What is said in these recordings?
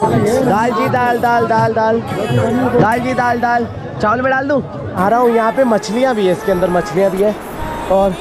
दाल जी दाल दाल दाल दाल दाल जी दाल दाल चावल में डाल दूँ। आ रहा हूँ। यहाँ पे मछलियाँ भी है, इसके अंदर मछलियाँ भी है। और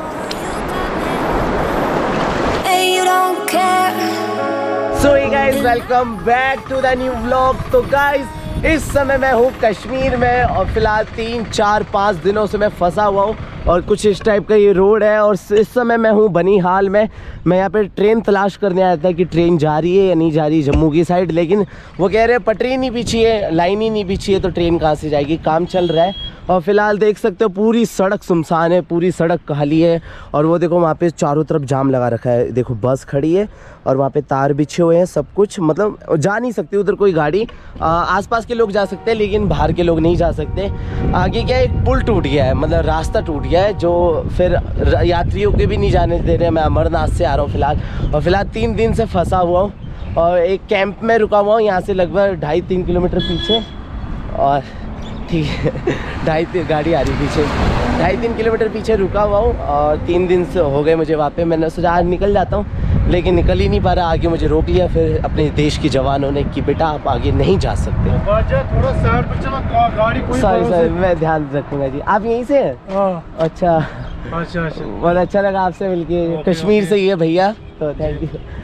so guys welcome back to the new vlog. तो गाइस इस समय मैं हूँ कश्मीर में और फिलहाल 3-4-5 दिनों से मैं फंसा हुआ हूँ और कुछ इस टाइप का ये रोड है। और इस समय मैं हूँ बनिहाल में। मैं यहाँ पे ट्रेन तलाश करने आया था कि ट्रेन जा रही है या नहीं जा रही जम्मू की साइड, लेकिन वो कह रहे हैं पटरी नहीं बिछी है, लाइन ही नहीं बिछी है, तो ट्रेन कहाँ से जाएगी। काम चल रहा है और फिलहाल देख सकते हो पूरी सड़क सुनसान है, पूरी सड़क खाली है। और वो देखो वहाँ पे चारों तरफ जाम लगा रखा है, देखो बस खड़ी है और वहाँ पे तार बिछे हुए हैं, सब कुछ मतलब जा नहीं सकती उधर कोई गाड़ी। आसपास के लोग जा सकते हैं लेकिन बाहर के लोग नहीं जा सकते। आगे क्या एक पुल टूट गया है, मतलब रास्ता टूट गया है, जो फिर यात्रियों के भी नहीं जाने दे रहे हैं। मैं अमरनाथ से आ रहा हूँ फिलहाल, और फिलहाल 3 दिन से फंसा हुआ हूँ और एक कैंप में रुका हुआ हूँ यहाँ से लगभग 2.5-3 किलोमीटर पीछे। और ठीक है 2.5 गाड़ी आ रही पीछे, 2.5-3 किलोमीटर पीछे रुका हुआ हूँ और 3 दिन से हो गए मुझे वहाँ पे। मैंने सोचा आज निकल जाता हूँ लेकिन निकल ही नहीं पा रहा। आगे मुझे रोक लिया फिर अपने देश के जवानों ने कि बेटा आप आगे नहीं जा सकते। थोड़ा साइड पर चला, गाड़ी कोई सॉरी मैं ध्यान रखूँगा जी। आप यहीं से हैं? अच्छा अच्छा। बहुत अच्छा लगा आपसे मिलके। कश्मीर से ही है भैया, तो थैंक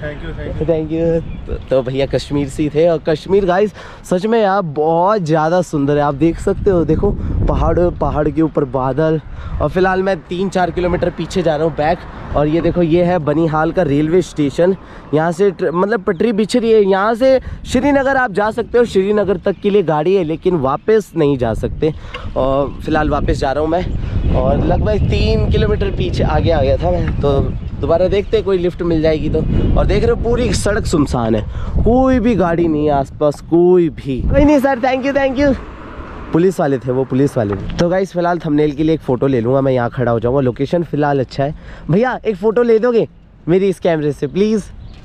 यू। तो भैया कश्मीर से ही थे। और कश्मीर गाइस सच में यार बहुत ज़्यादा सुंदर है, आप देख सकते हो। देखो पहाड़ के ऊपर बादल। और फिलहाल मैं 3-4 किलोमीटर पीछे जा रहा हूँ बैक। और ये देखो ये है बनिहाल का रेलवे स्टेशन। यहाँ से मतलब पटरी बिछ रही है। यहाँ से श्रीनगर आप जा सकते हो, श्रीनगर तक के लिए गाड़ी है लेकिन वापस नहीं जा सकते। और फिलहाल वापस जा रहा हूँ मैं और लगभग 3 किलोमीटर पीछे आगे आ गया था मैं। तो दोबारा देखते हैं कोई लिफ्ट मिल जाएगी तो। और देख रहे हो पूरी सड़क सुनसान है, कोई भी गाड़ी नहीं है आसपास, कोई नहीं सर। Thank you. पुलिस वाले थे वो, पुलिस वाले थे। तो गाइस फिलहाल थंबनेल के लिए एक फ़ोटो ले लूँगा, मैं यहाँ खड़ा हो जाऊँगा। लोकेशन फ़िलहाल अच्छा है। भैया एक फ़ोटो ले दोगे मेरी इस कैमरे से प्लीज़?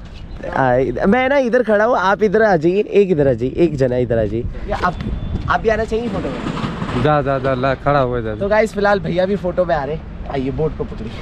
मैं ना इधर खड़ा हूँ, आप इधर आ जाइए, एक इधर आ जाइए, एक जना इधर आ जाइए। आप भी आना चाहिए फ़ोटो में। जा खड़ा हुआ है। तो गाइस फिलहाल भैया भी फ़ोटो में आ रहे। आइए बोट को पकड़िए।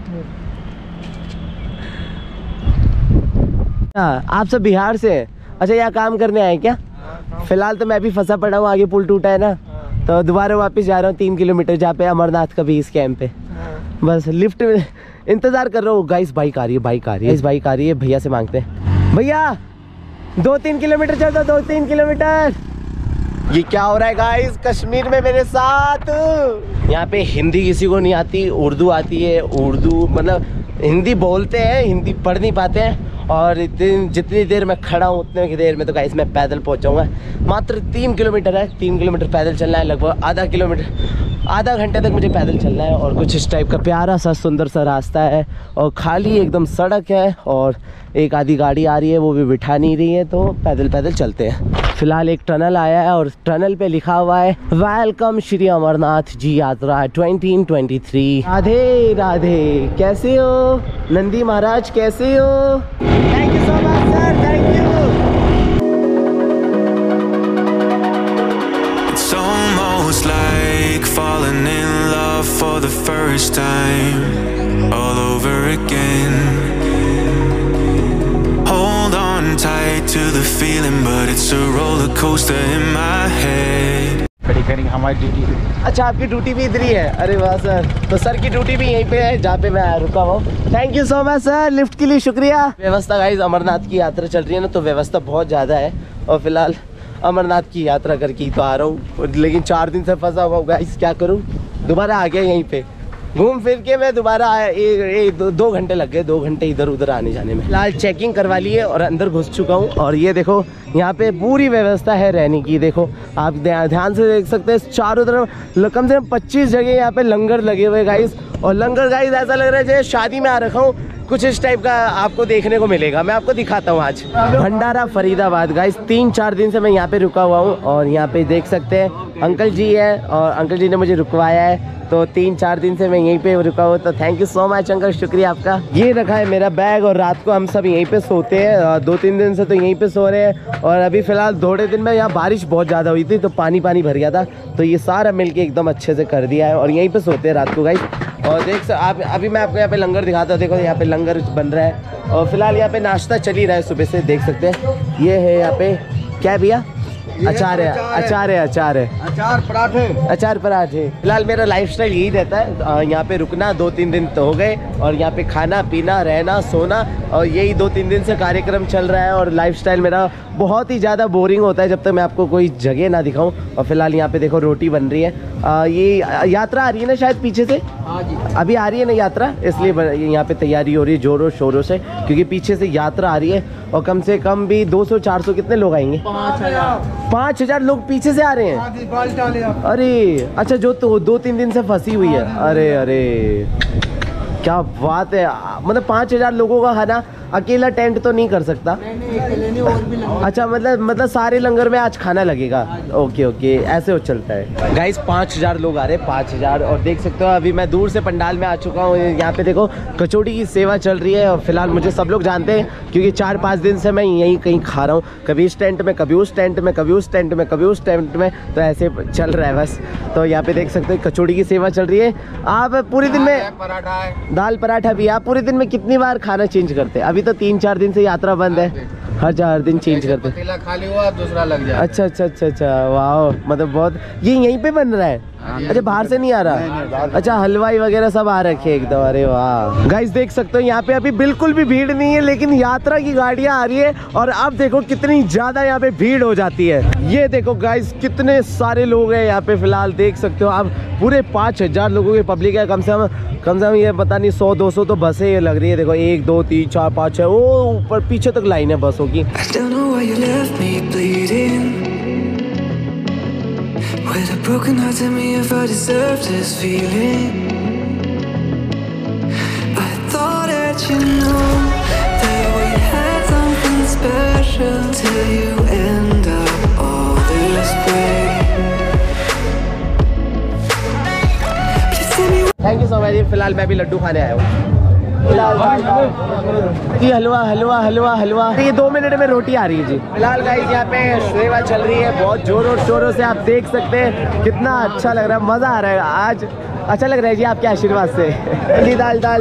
आप सब बिहार से हैं? अच्छा यहाँ काम करने आए क्या? फिलहाल तो मैं भी फंसा पड़ा हूँ, आगे पुल टूटा है ना, तो दोबारा वापस जा रहा हूँ 3 किलोमीटर जहाँ पे अमरनाथ का बेस कैंप है। बस लिफ्ट में इंतज़ार कर रहा हूँ। गाइस बाइक आ रही है, भैया से मांगते हैं। भैया 2-3 किलोमीटर चल दो, 2-3 किलोमीटर। ये क्या हो रहा है गाइस कश्मीर में मेरे साथ? यहाँ पे हिंदी किसी को नहीं आती, उर्दू आती है। उर्दू मतलब हिंदी बोलते हैं, हिंदी पढ़ नहीं पाते हैं। और जितनी देर मैं खड़ा हूँ उतने की देर में तो गाइस मैं पैदल पहुँचाऊँगा। मात्र 3 किलोमीटर है, 3 किलोमीटर पैदल चलना है, लगभग आधा घंटे तक मुझे पैदल चलना है। और कुछ इस टाइप का प्यारा सा सुंदर सा रास्ता है और खाली एकदम सड़क है। और एक आधी गाड़ी आ रही है, वो भी बिठा नहीं रही है, तो पैदल चलते हैं। फिलहाल एक टनल आया है और टनल पे लिखा हुआ है वेलकम श्री अमरनाथ जी यात्रा 2023। राधे राधे। कैसे हो नंदी महाराज, कैसे हो? Thank you so much sir, thank you. It's almost like falling in love for the first time all over again. Hold on tight to the feeling, but it's a roller coaster in my head. करेंगे हमारी duty. अच्छा आपकी duty भी इधर ही है? अरे वाह sir. तो सर की ड्यूटी भी यहीं पे है जहाँ पे मैं रुका हुआ हूँ। Thank you so much sir, lift के लिए शुक्रिया। व्यवस्था गाइस अमरनाथ की यात्रा चल रही है ना, तो व्यवस्था बहुत ज़्यादा है। और फिलहाल अमरनाथ की यात्रा करके ही तो आ रहा हूँ, लेकिन 4 दिन से फंसा हुआ हूँ गाइस, क्या करूँ। दोबारा आ गया यहीं पे, घूम फिर के मैं दोबारा आया। 2 घंटे लग गए, 2 घंटे इधर उधर आने जाने में। फिलहाल चेकिंग करवा ली है और अंदर घुस चुका हूँ। और ये देखो यहाँ पे पूरी व्यवस्था है रहने की। देखो आप ध्यान से देख सकते हैं, चारों तरफ कम से कम 25 जगह यहाँ पे लंगर लगे हुए गाइस। और लंगर गाइस ऐसा लग रहा है जैसे शादी में आ रखा हूँ, कुछ इस टाइप का आपको देखने को मिलेगा। मैं आपको दिखाता हूँ आज। भंडारा फरीदाबाद गाइस, 3-4 दिन से मैं यहाँ पे रुका हुआ हूँ। और यहाँ पे देख सकते हैं अंकल जी है और अंकल जी ने मुझे रुकवाया है, तो 3-4 दिन से मैं यहीं पे रुका हुआ। तो thank you so much uncle, शुक्रिया आपका। ये रखा है मेरा बैग और रात को हम सब यहीं पे सोते हैं। 2-3 दिन से तो यहीं पे सो रहे हैं। और अभी फिलहाल थोड़े दिन में यहाँ बारिश बहुत ज़्यादा हुई थी तो पानी भर गया था, तो ये सारा मिलके एकदम अच्छे से कर दिया है और यहीं पे सोते हैं रात को गाइस। और आप अभी मैं आपको यहाँ पे लंगर दिखाता हूँ। देखो यहाँ पे लंगर बन रहा है और फिलहाल यहाँ पे नाश्ता चल ही रहा है सुबह से, देख सकते हैं। ये है यहाँ पे क्या भैया, अचार पराठे। फिलहाल मेरा लाइफस्टाइल यही रहता है, यहाँ पे रुकना 2-3 दिन तो हो गए और यहाँ पे खाना पीना रहना सोना, और यही 2-3 दिन से कार्यक्रम चल रहा है। और लाइफस्टाइल मेरा बहुत ही ज़्यादा बोरिंग होता है जब तक मैं आपको कोई जगह ना दिखाऊं। और फिलहाल यहाँ पे देखो रोटी बन रही है। ये यात्रा आ रही है ना शायद पीछे से, अभी आ रही है ना यात्रा, इसलिए यहाँ पे तैयारी हो रही है जोरों शोरों से, क्योंकि पीछे से यात्रा आ रही है। और कम से कम भी 200-400 कितने लोग आएंगे? 5000 लोग पीछे से आ रहे हैं। अरे अच्छा, जो तो 2-3 दिन से फंसी हुई है। अरे क्या बात है, मतलब 5000 लोगों का खाना अकेला टेंट तो नहीं कर सकता। अच्छा, मतलब सारे लंगर में आज खाना लगेगा। ओके ऐसे हो चलता है गाइस। 5000 लोग आ रहे हैं, 5000। और देख सकते हो अभी मैं दूर से पंडाल में आ चुका हूँ। यहाँ पे देखो कचौड़ी की सेवा चल रही है। और फिलहाल मुझे सब लोग जानते हैं क्योंकि 4-5 दिन से मैं यहीं कहीं खा रहा हूँ, कभी इस टेंट में, कभी उस टेंट में, कभी उस टेंट में, कभी उस टेंट में, तो ऐसे चल रहा है बस। तो यहाँ पे देख सकते हैं कचौड़ी की सेवा चल रही है। आप पूरे दिन में दाल पराठा भी, आप पूरे दिन में कितनी बार खाना चेंज करते हैं? अभी तो 3-4 दिन से यात्रा बंद है, हर 4 दिन चेंज करते हैं। पतीला खाली हुआ दूसरा लग जाए। अच्छा, वाह, मतलब बहुत। ये यहीं पे बन रहा है? अच्छा, बाहर से नहीं आ रहा? अच्छा, हलवाई वगैरह सब आ रखे एकदम। अरे वाह गाइस, देख सकते हो यहाँ पे अभी बिल्कुल भी भीड़ नहीं है, लेकिन यात्रा की गाड़ियाँ आ रही है। और अब देखो कितनी ज्यादा यहाँ पे भीड़ हो जाती है। ये देखो गाइस कितने सारे लोग हैं यहाँ पे, फिलहाल देख सकते हो आप। पूरे 5000 लोगों की पब्लिक है। कम से कम ये पता नहीं 100-200 तो बसें ये लग रही है। देखो 1 2 3 4 5 6, वो ऊपर पीछे तक लाइन है बसों की। With a broken heart, tell me if I deserve this feeling. I thought that you knew that we had something special till you end up all this way. Thank you so much. फिलहाल मैं भी लड्डू खाने आया हूँ। जी हलवा। ये 2 minute में रोटी आ रही है जी। फिलहाल गाइस यहाँ पे सेवा चल रही है बहुत जोरों शोरों से, आप देख सकते हैं कितना अच्छा लग रहा है, मज़ा आ रहा है आज। अच्छा लग रहा है जी आपके आशीर्वाद से। जी दाल जी,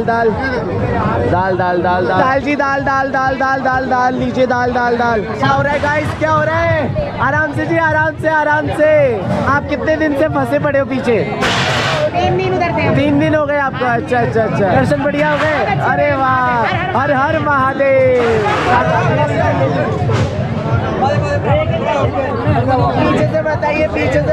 दाल नीचे दाल। क्या हो रहा है गाइस, क्या हो रहा है? आराम से जी, आराम से। आप कितने दिन से फंसे पड़े हो पीछे? 3 दिन हो गए आपको? अच्छा। दर्शन बढ़िया हो गए? अरे वाह, हर हर महादेव। पीछे से बताइए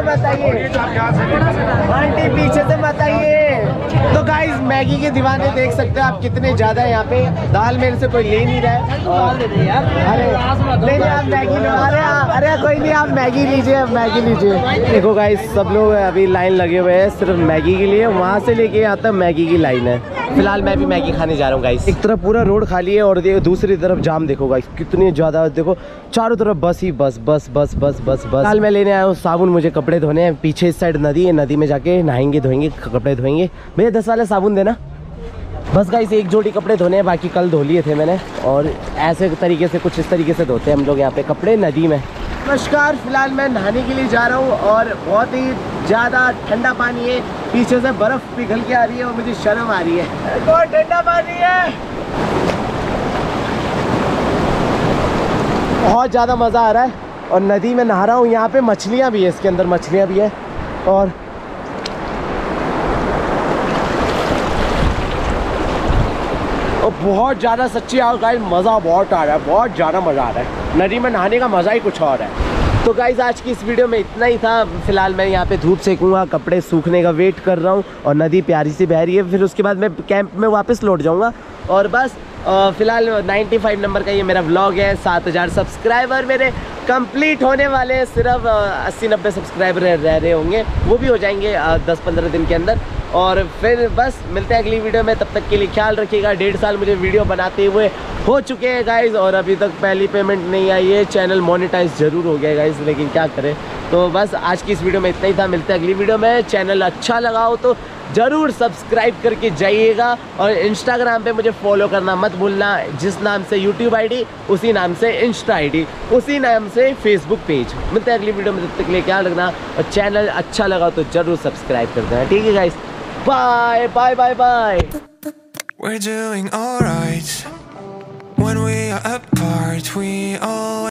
आंटी, पीछे से बताइए। तो गाइस मैगी के दीवाने देख सकते हैं आप कितने ज्यादा है यहाँ पे। दाल मेरे से कोई ले नहीं रहा है। अरे आप मैगी लो। अरे कोई नहीं, आप मैगी लीजिए। देखो गाइस सब लोग अभी लाइन लगे हुए हैं सिर्फ मैगी के लिए, वहाँ से लेके यहाँ तक मैगी की लाइन है। फिलहाल मैं भी मैगी खाने जा रहा हूँ गाइस। एक तरफ पूरा रोड खाली है और दूसरी तरफ जाम। देखो गाइस कितनी ज्यादा, देखो चारों तरफ बस ही बस। फिलहाल मैं लेने आया हूँ साबुन, मुझे कपड़े धोने हैं। पीछे इस साइड नदी है, नदी में जाके नहाएंगे धोएंगे, कपड़े धोएंगे। भैया 10 वाला साबुन देना। बस गाइस 1 जोड़ी कपड़े धोने हैं, बाकी कल धो लिए थे मैंने। और ऐसे तरीके से, कुछ इस तरीके से धोते हैं हम लोग यहाँ पे कपड़े नदी में। नमस्कार, फिलहाल मैं नहाने के लिए जा रहा हूँ और बहुत ही ज़्यादा ठंडा पानी है। पीछे से बर्फ़ पिघल के आ रही है और मुझे शर्म आ रही है। बहुत ठंडा पानी है, बहुत ज़्यादा मज़ा आ रहा है। और नदी में नहा रहा हूँ, यहाँ पे मछलियाँ भी है, इसके अंदर मछलियाँ भी है। और बहुत ज़्यादा सच्ची गाइस मज़ा बहुत आ रहा है, बहुत ज़्यादा मज़ा आ रहा है। नदी में नहाने का मज़ा ही कुछ और है। तो गाइस आज की इस वीडियो में इतना ही था। फिलहाल मैं यहाँ पे धूप सेकूंगा, कपड़े सूखने का वेट कर रहा हूँ और नदी प्यारी सी बह रही है। फिर उसके बाद मैं कैंप में वापस लौट जाऊँगा। और बस फिलहाल 95 नंबर का ये मेरा व्लॉग है। 7000 सब्सक्राइबर मेरे कंप्लीट होने वाले हैं। सिर्फ 80-90 सब्सक्राइबर रह रहे होंगे, वो भी हो जाएंगे 10-15 दिन के अंदर। और फिर बस मिलते हैं अगली वीडियो में, तब तक के लिए ख्याल रखिएगा। 1.5 साल मुझे वीडियो बनाते हुए हो चुके हैं गाइज़ और अभी तक पहली पेमेंट नहीं आई है। चैनल मोनेटाइज ज़रूर हो गया गाइज़, लेकिन क्या करें। तो बस आज की इस वीडियो में इतना ही था। मिलते हैं अगली वीडियो में। चैनल अच्छा लगा हो तो ज़रूर सब्सक्राइब करके जाइएगा और इंस्टाग्राम पे मुझे फॉलो करना मत भूलना। जिस नाम से यूट्यूब आईडी, उसी नाम से इंस्टा आईडी, उसी नाम से फेसबुक पेज। मिलते हैं अगली वीडियो में, तब तक के लिए ख्याल रखना और चैनल अच्छा लगा तो ज़रूर सब्सक्राइब कर देना। ठीक है guys, bye bye bye bye. We're doing alright when we are apart. We all